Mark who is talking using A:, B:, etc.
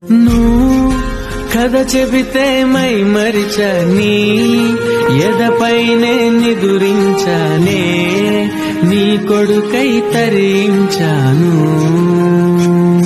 A: నువ్వు కథ చెబితే మై మరిచని ఎదపైనే నిదురించానే నీ కొడుకై తరించాను.